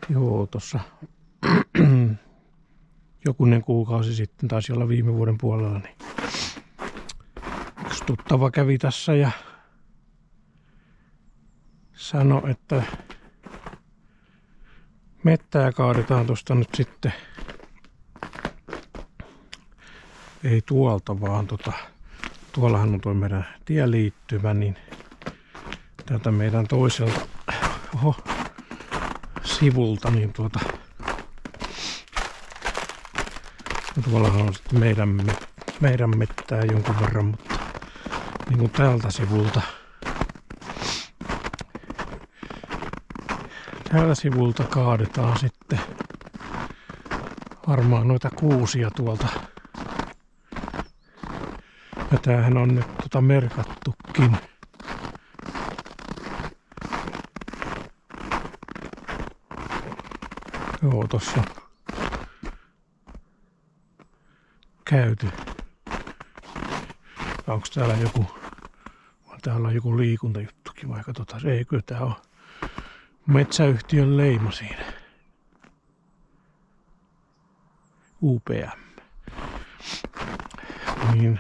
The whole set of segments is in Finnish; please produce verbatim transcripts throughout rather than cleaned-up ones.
Joo, tuossa jokunen kuukausi sitten, taisi olla viime vuoden puolella, niin yksi tuttava kävi tässä ja sanoi, että mettää kaadetaan tuosta nyt sitten, ei tuolta vaan tota, tuollahan on tuo meidän tieliittymä, niin täältä meidän toiselta oho, sivulta, niin tuota, tuollahan on sitten meidän, meidän mettää jonkun verran, mutta niin kuin tältä sivulta, tältä sivulta kaadetaan sitten varmaan noita kuusia tuolta. Ja tämähän on nyt tota merkattukin. Joo, tossa käyty. Onko täällä joku, täällä on joku liikuntajuttukin vaikka tota, ei kyllä tää on metsäyhtiön leima siinä. U P M. Niin.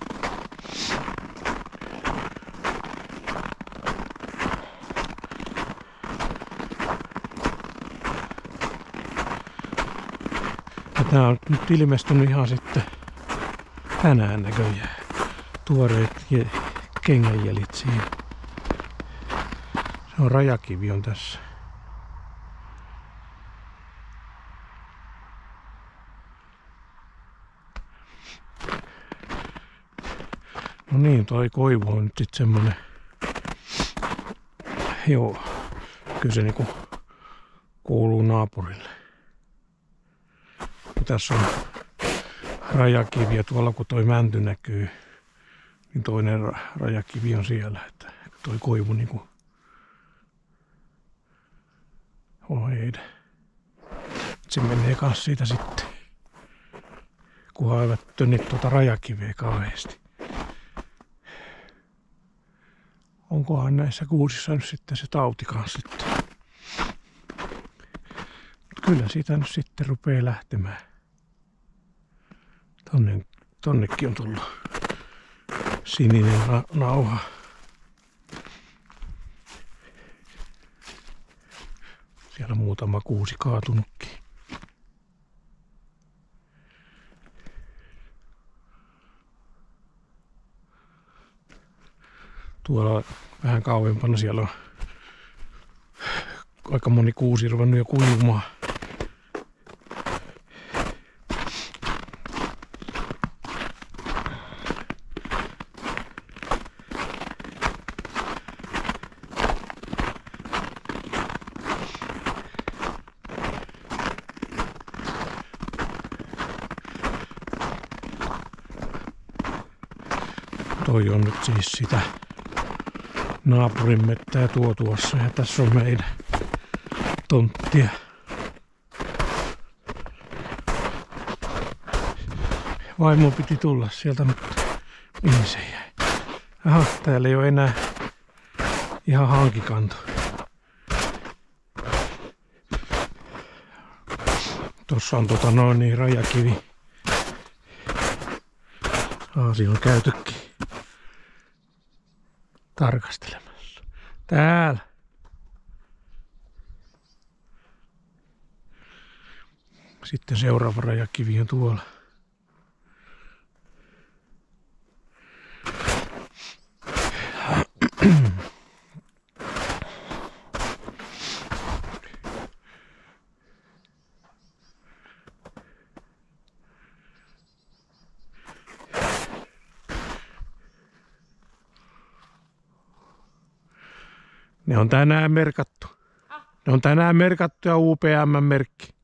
Ja tää on nyt ilmestynyt ihan sitten tänään näköjään. Tuoreet kengänjäljet siinä. Se on rajakivi on tässä. No niin, toi koivu on nyt sit semmonen. Joo, kyllä se niinku kuuluu naapurille. Ja tässä on rajakivi ja tuolla kun toi mänty näkyy, niin toinen rajakivi on siellä, että toi koivu niinku oheide. Se menee kans siitä sitten, kunhan eivät tönnit tuota rajakiveä kauheasti. Onkohan näissä kuusissa nyt sitten se tauti kanssa sitten. Mut kyllä siitä nyt sitten rupeaa lähtemään. Tonne, tonnekin on tullut sininen nauha. Siellä on muutama kuusi kaatunutkin. Tuolla vähän kauempana siellä on aika moni kuusi ruvennut jo kuivumaan. Toi on nyt siis sitä naapurin mettää tuo tuossa ja tässä on meidän tonttia. Vaimo piti tulla sieltä, mutta mihin se jäi? Aha, täällä ei ole enää ihan hankikanto. Tuossa on tota noin niin rajakivi. Aasi on käytykin tarkastelemassa. Täällä. Sitten seuraava rajakivi on tuolla. Ne on tänään merkattu. Ne on tänään merkattu ja U P M-merkki.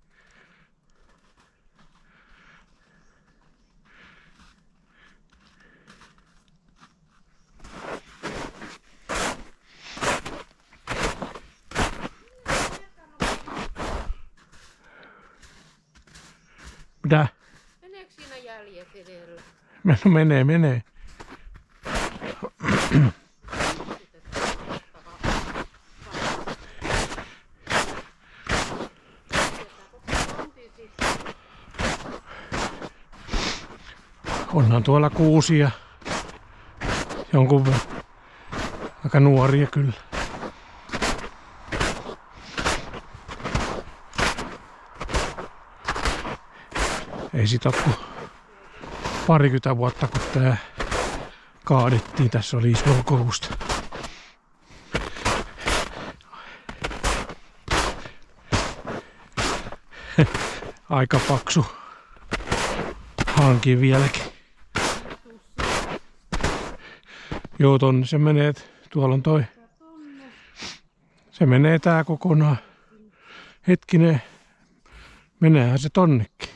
Mitä? Meneekö siinä jäljet edellä? No menee, menee. Onhan tuolla kuusia jonkun verran. Aika nuoria kyllä. Ei sitä ole kuin parikymmentä vuotta kun tää kaadettiin. Tässä oli iso kousta. Aika paksu hanki vieläkin. Joo, tonne se menee. Tuolla on toi. Se menee tää kokonaan. Hetkinen. Meneehän se tonnekin.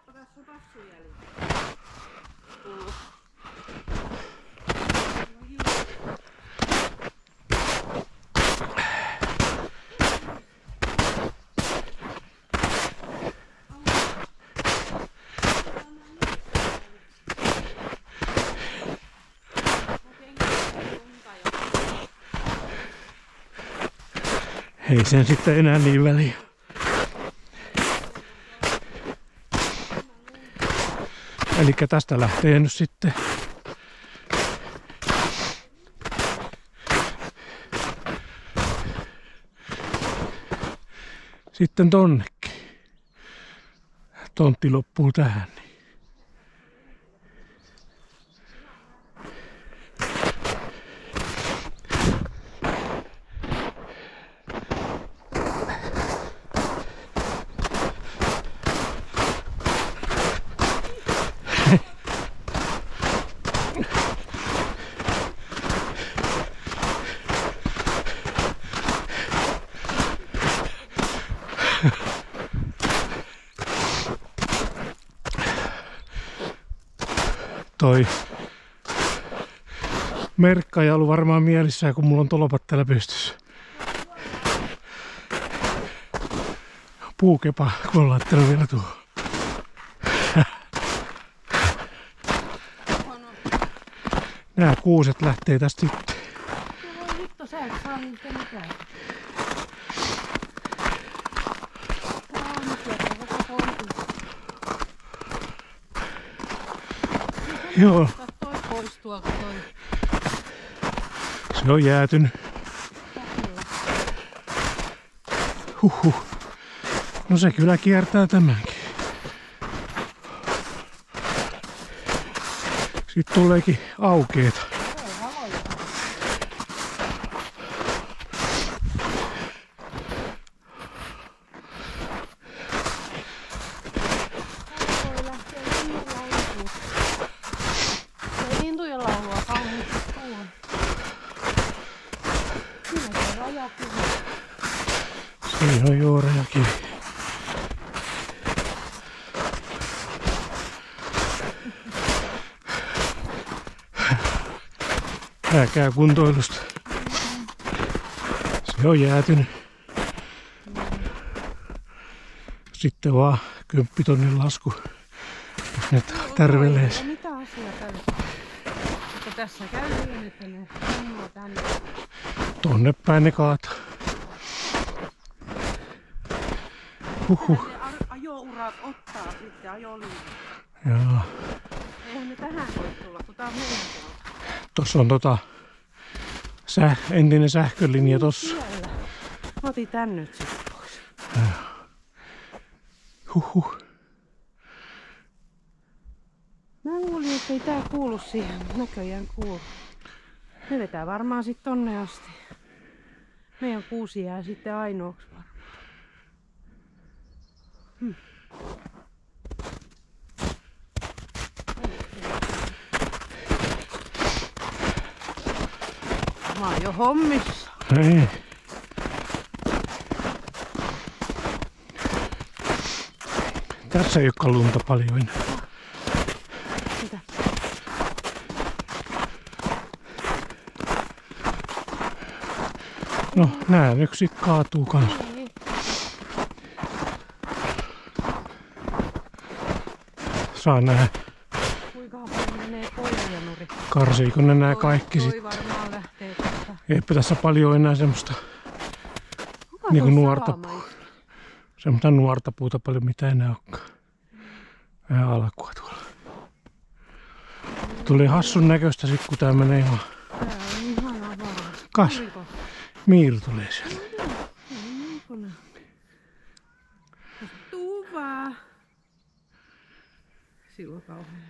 Ei sen sitten enää niin väliä. Elikkä tästä lähtee nyt sitten sitten tonnekin. Tontti loppuu tähän. Toi merkka ei ollut varmaan mielissään, kun mulla on tolpat täällä pystyssä. Puukepa, kun on laittanut vielä tuohon. Nää kuuset lähtee tästä sitten. Voi hitto, sä et saa niitä mitään. Tää on nyt jotain koko tontti. Joo. Toi pois tuolta toi. Se on jäätynyt. Huhhuh. No se kyllä kiertää tämänkin. Sitten tuleekin aukeeta. Siinä on juuri jokin. Tää käy kuntoilusta. Se on jäätynyt. Sitten vaan kymppitonnin lasku, jos ne tärvelee. Mitä asiaa tällä? Mutta tässä käy niin, että ne menee tänne. Tonne päin ne kaataa. Huhhuh. Ajourat ottaa sitten ajoliikenteen. Jaa. Eihän ne tähän voi tulla, kun tää on meidän tuolla. Tossa on tota säh, entinen sähkölinja tossa. Siellä. Mä otin tän nyt sitten pois. Huhhuh. Mä luulin, että ei tää kuulu siihen. Näköjään kuuluu. Ne vetää varmaan sit tonne asti. Meidän kuusi jää sitten ainoaksi varmaan. Hmm. Mä oon jo hommissa. Ei. Tässä ei olekaan lunta paljon enää. Mitä? No nää nyt sit kaatuu kans. Ei. Saa nähdä. Kuinka paljon menee koijanuri? Karsiiko ne nää kaikki toi sit. varmaan lähtee tästä. Eipä tässä paljon enää semmoista Kuka niinku tuossa nuorta, salama istui? semmoista nuorta puuta paljon mitä enää olekaan. Vähän alkua tuolla. Tulee hassun näköistä sit kun tää menee ihan. Tää on ihana vaan. Kas. Tuliko? Miiru tulee sieltä. No joo, se on niinkona. Tuu vaan. Silloin kauhean.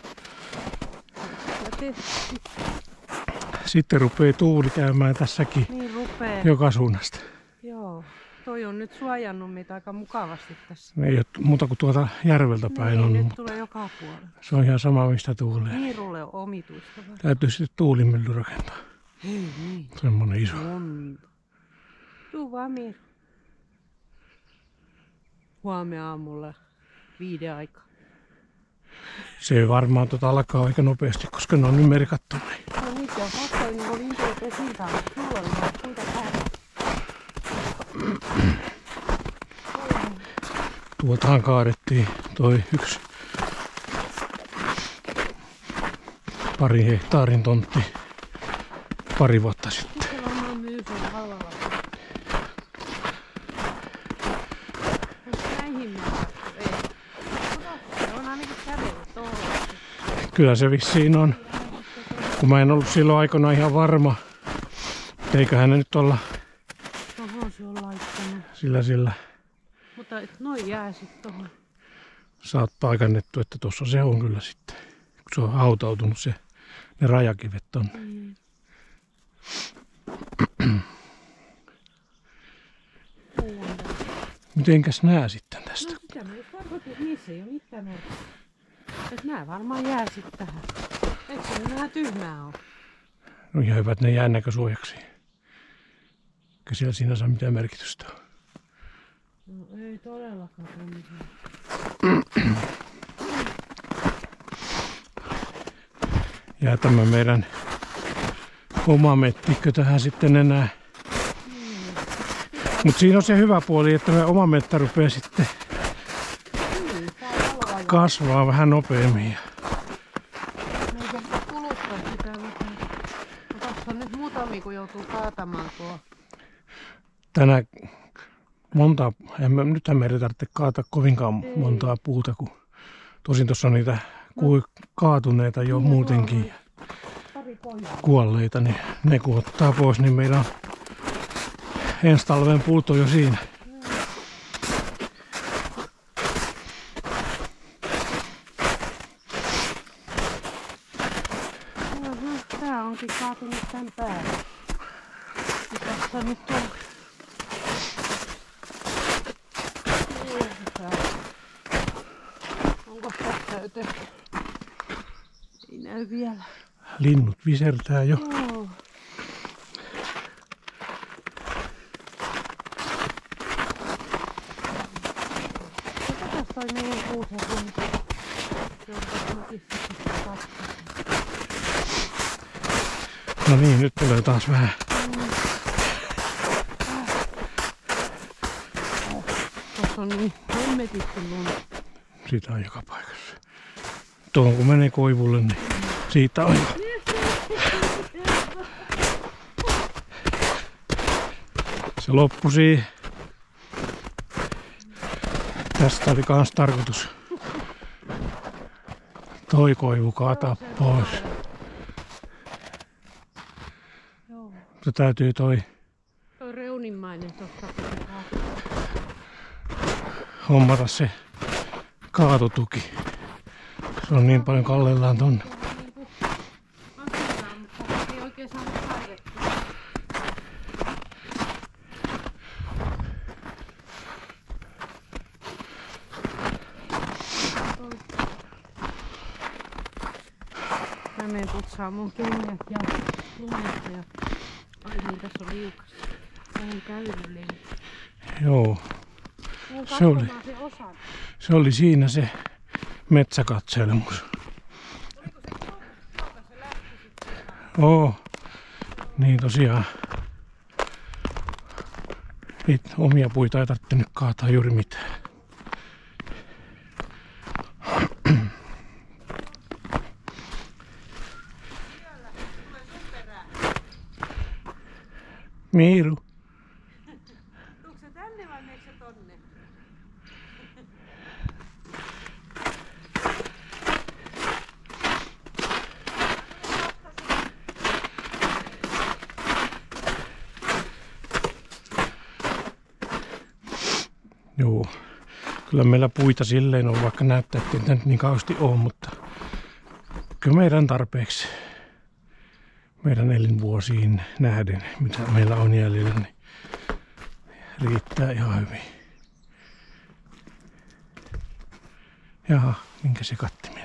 Ja te, Sitten rupee tuuli käymään tässäkin niin rupee. joka suunnasta. Joo. Toi on nyt suojannut meitä aika mukavasti tässä. Ei ole muuta kuin tuolta järveltä päin Niin, on, nyt mutta tulee joka puolella. se on ihan sama mistä tuulee. Miirulle on omituista. vaan. Täytyy sitten tuulimylly rakentaa. Hei niin. Semmonen iso. On. Tuu vaan Miiru. Huomenna aamulla viiden aikaa. Se varmaan tota alkaa aika nopeasti, koska ne on nyt merkattu. No nyt on katsoin, niin kuin lintuja pesiltä, mutta sulla oli vaan kuinka päällä. Tuoltahan kaadettiin toi yksi pari hehtaarin tontti pari vuotta sitten. Se varmaan myy sen halvalla. Onko näihin mennä? Ei. Se on ainakin kävellyt tuohon. Kyllä se vissiin on. Kun mä en ollut silloin aikana ihan varma, eiköhän ne nyt olla Tuohon se on laittanut. sillä sillä Mutta et noin jää sit tuohon. saat paikannettu, että tuossa se on kyllä sitten. Kun se on hautautunut se, ne rajakivet tonne. Mm. Mitenkäs nää sitten tästä? No sitä mä just tarkoitin, että niissä ei ole mitään merkitystä. Et nää varmaan jää sit tähän. Eikö se nyt vähän tyhmää ole? No ihan hyvät ne jää näkösuojaksi. Eikä siellä sinänsä mitään merkitystä ole. No ei todellakaan mitään. Jää tämä meidän oma mettikkö tähän sitten enää. Mutta siinä on se hyvä puoli, että me oma mettä rupeaa sitten Niin, tää valoa ja kasvaa vähän nopeammin. meikä kuluttaa sitä vähän. No tossa on nyt muutamia, kun joutuu kaatamaan tuo. Tänä monta, en mä, nythän meidän ei tarvitse kaata kovinkaan montaa puuta, kun tosin tuossa on niitä ku, kaatuneita jo muutenkin ja Pari poikaa. kuolleita, niin ne kun ottaa pois, niin meillä on ensi talven puut on jo siinä. Aha, tää onkin kaatunut tän päälle. Ja tässä nyt on. Onko tässä joten? Ei näy vielä. Linnut visertää jo. Joo. Katsotaan toi meidän kuusen runko. Jonka nokissa sitten katsotaan. No niin, nyt tulee taas vähän. Tuossa on niin hemmetisti lunta. Siitä on joka paikassa. Tuohon kun menee koivulle, niin siitä on jo. Se loppui siihen. Tästä oli kans tarkoitus toi koivu kaataa pois. Joo. Mutta täytyy toi Toi reunimmainen tossa pitää. hommata se kaatotuki. Se on niin paljon kallellaan tonne. Niinku asetaan, mutta ei oikein saanut kaivettua. Mä menen putsaa mun kengät ja lumesta ja ai niin tässä on liukas. Tähän kävelylle. Joo, Menen Se oli. katsomaan se osan. se oli siinä se metsäkatselemus. Oo, niin tosiaan. Ei omia puita ei tarvitse nyt kaataa juuri mitään. Miiru. Tuuko se tänne vai meneekö se tonne? Joo. Kyllä meillä puita silleen on, vaikka näyttää, että ei nyt niin kauheasti ole, mutta kyllä meidän tarpeeksi meidän elinvuosiin nähden, mitä meillä on jäljellä, niin riittää ihan hyvin. Jaha, minkä se kattimia?